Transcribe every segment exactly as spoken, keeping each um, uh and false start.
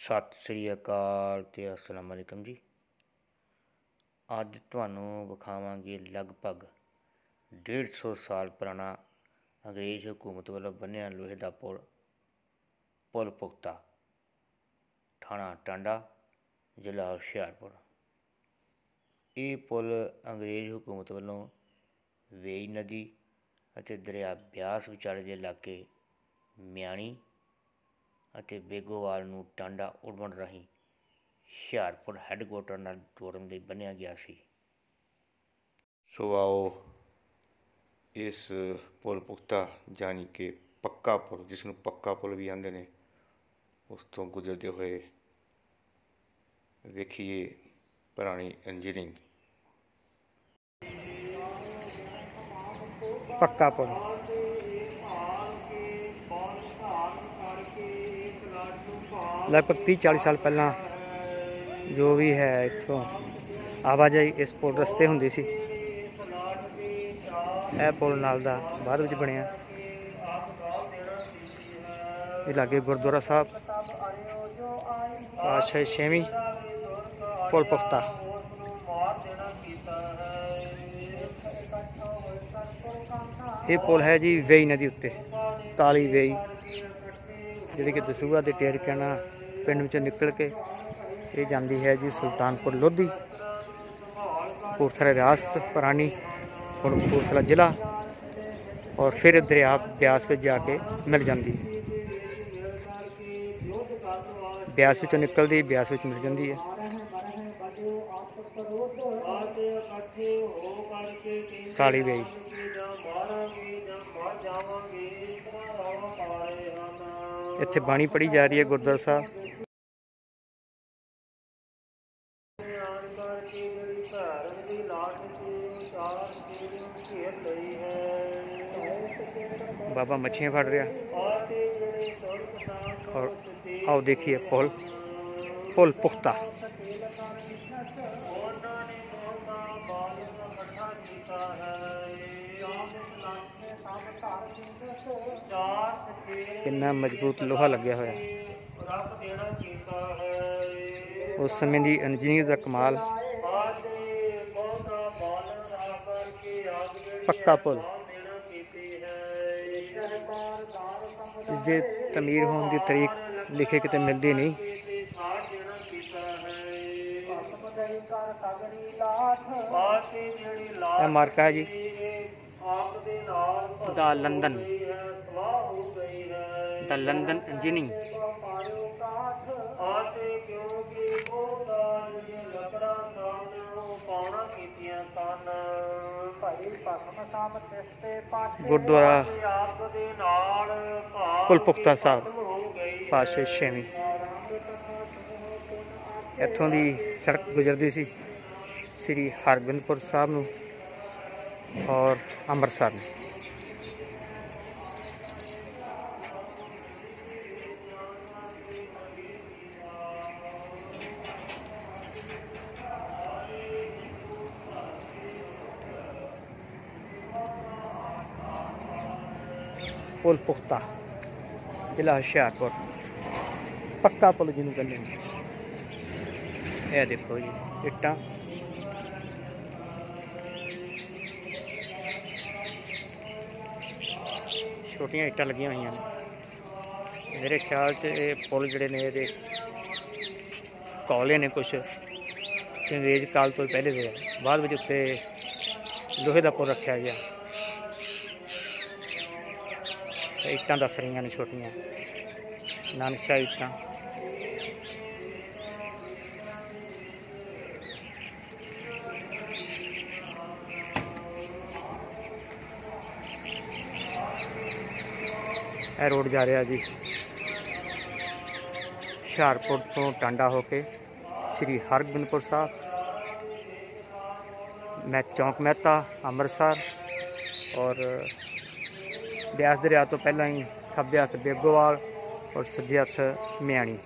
सत श्री अकाल ते अस्सलाम वालेकुम जी। अज तुहानूं विखावांगे लगभग डेढ़ सौ साल पुराना अंग्रेज़ हुकूमत वालों बनिया लोहे का पुल पुल पुख्ता थाना टांडा जिला हुशियारपुर। ये पुल अंग्रेज़ हुकूमत वालों वेई नदी अते दरिया ब्यास विचाले के इलाके म्याणी ਅਤੇ बेगोवाल ਨੂੰ टांडा उड़न राही ਹੁਸ਼ਿਆਰपुर हैडकुआटर ਨਾਲ जोड़न ਲਈ ਬੰਨਿਆ ਗਿਆ ਸੀ। सो आओ इस पुल पुख्ता यानी कि पक्का पुल, जिसनों पक्का पुल भी आते हैं, उस तो गुजरते हुए वेखिए पुरानी इंजीनियरिंग। पक्का पुल लगभग तीह चालीस साल पहला जो भी है इतों आवाजाही इस पुल रस्ते होंदी सी। यह पुल नाल दा बाद विच बनिया। ये लागे गुरुद्वारा साहब पातशाही छेवीं पुल पुख्ता। ये पुल है जी वेई नदी उत्ते, काली वेई जिहड़ी कि दसूहा ते टेरकाना पिंड विचों निकल के ये जाती है जी सुल्तानपुर लोधी, कपूरथला रियासत पुरानी और कपूरथला जिला, और फिर दरिया ब्यास में जाके मिल जाती है। ब्यास विचों निकलती ब्यास विच मिल जाती है। काली वेई इत्थे बाणी पढ़ी जा रही है गुरुद्वारा साहब। बाबा मच्छियां फड़ रहा। और आओ देखिए पुल पुल पुख्ता। कितना मजबूत लोहा लग्या होया। उस समय की इंजीनियर का कमाल। पक्का पुल इसके तमीर होने की तरीक लिखे कितने मिलती नहीं। यह मार्का है जी the London the London engineering. Gurdwara Pul Pukhta Sahib पातशाही छेवीं। इत्थों की सड़क गुजरती सी श्री हरगोबिंदपुर साहब नूं और अमृतसर में। पुल पुख्ता जिला हुशियारपुर पक्का पुल जिन्हों कहते हैं। यह देखो जी इट्टां छोटियां इट्टां लगियां हुई हैं। मेरे ख्याल च ये पुल जिहड़े ने ये कौले ने कुछ अंग्रेज काल तो पहले दे, बाद में उत्ते लोहे का पुल रखा गया। इट्टां दस रही ने छोटियां नानकशाह इट्टां। यह रोड जा रहा जी हुशियारपुर तो टांडा होके श्री हरगोबिंदपुर साहब, मैं चौंक मेहता अमृतसर, और ब्यास दरिया तो पहला ही खब्बे हथ बेगोवाल और सज्जे हथ म्याणी।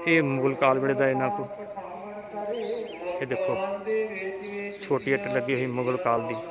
ये मुगल काल वेले का इन्ना को ये देखो छोटी इट लगी हुई मुगल काल की।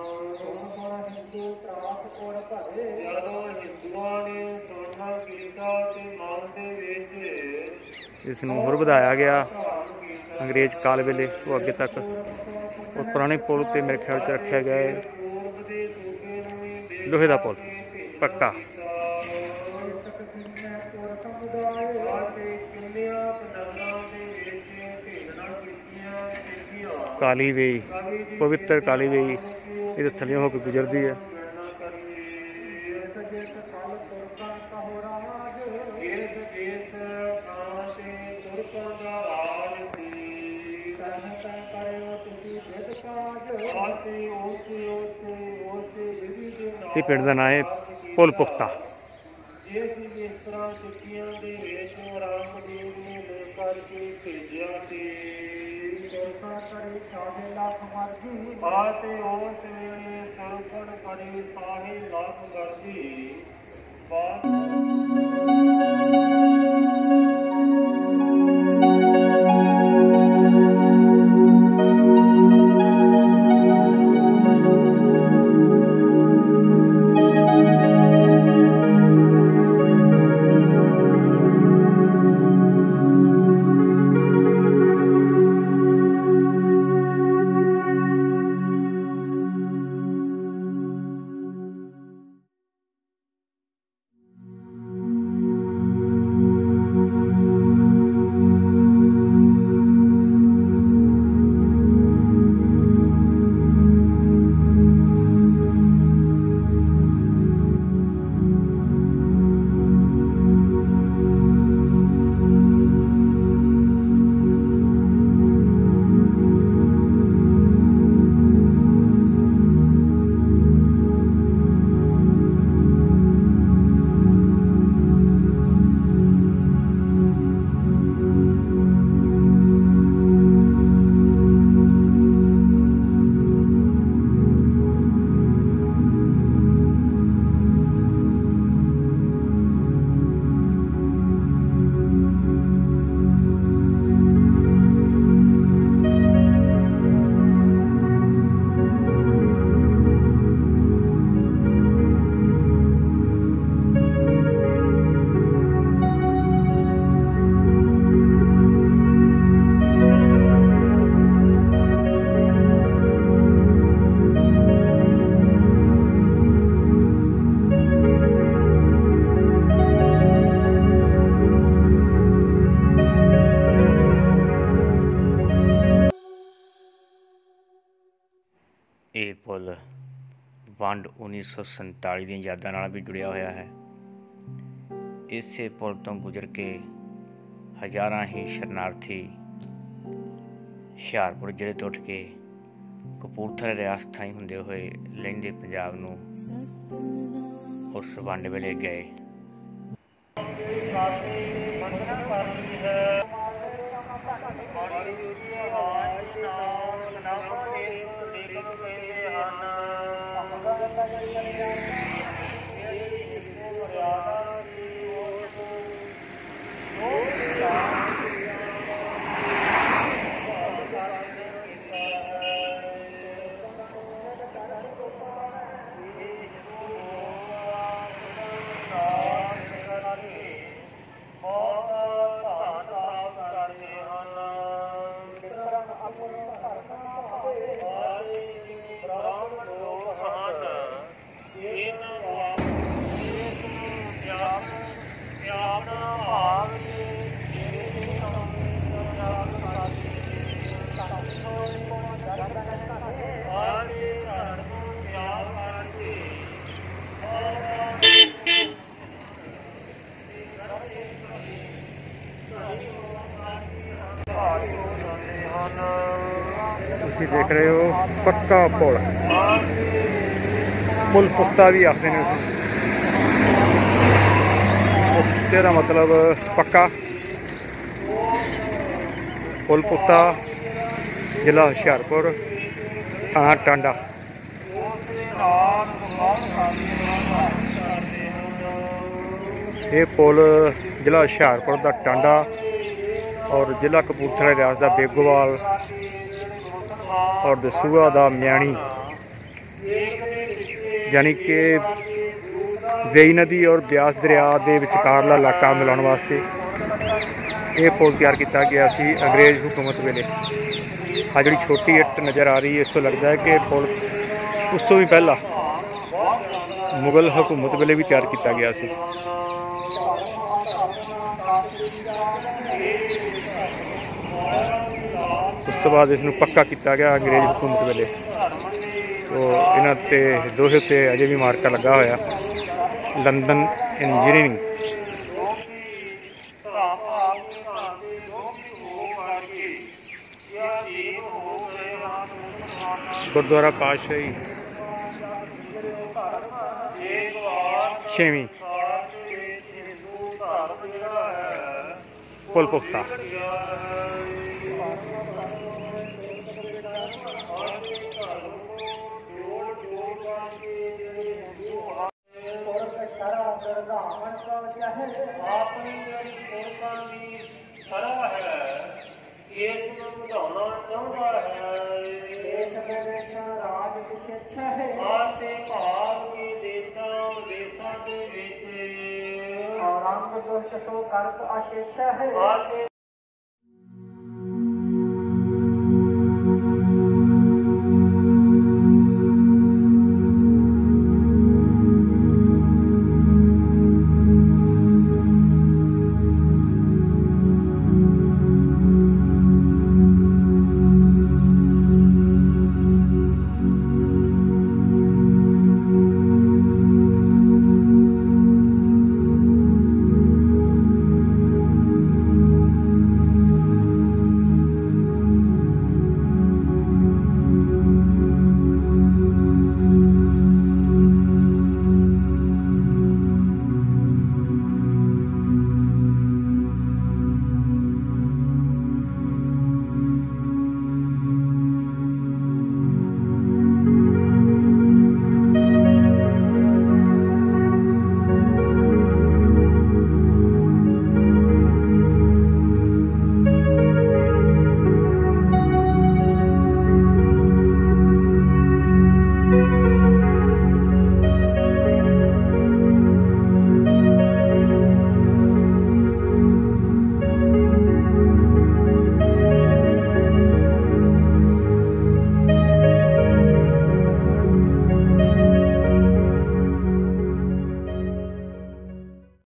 इसनूं होर वधाया गया अंग्रेज काल वेले वो अगे तक और पुराने पुल ते मेरे ख्याल च रखा गया है लोहे का पुल पक्का। काली वेई पवित्र काली वेई ये थल्ले होकर गुजरती है। ये पिंड का नाम है पुल पुख्ता। ये पुल वंड उन्नीस सौ संताली दी यादां नाल भी जुड़िया होया है। इसे पुल तो गुजर के हज़ारां ही शरणार्थी हुशियारपुर जिले तो उठ के कपूरथला रियासत थाई हुंदे होए लहिंदे पंजाब नूं उस वंड वेले गए। तुसीं देख रहे हो पक्का पुल, पुल पुख्ता भी आखते हैं। पुख्ते का मतलब पक्का। पुल पुख्ता जिला हुशियारपुर थाना टांडा। ये पुल जिला हुशियारपुर का टांडा और जिला कपूरथला रियासत का बेगोवाल और दसूहा का म्याणी, यानी कि वेई नदी और ब्यास दरिया के विचकारला इलाका मिलाने वास्ते ये पुल तैयार किया गया सी अंग्रेज़ हुकूमत वेले। आ जी छोटी इट नज़र आ रही है, इस तो लगता है कि पुल उस तो भी पहला मुगल हुकूमत वेले भी तैयार किया गया सी। उस तो बाद इसनूं पक्का किया गया अंग्रेज़ हुकूमत वेले। तो इन्हां ते दोहे ते अजे भी मार्का लगा होया लंदन इंजीनियरिंग। गुरुद्वारा पातशाही छेवीं पुल पुख्ता। रंग दुष्ट तो कर्त अशेष है।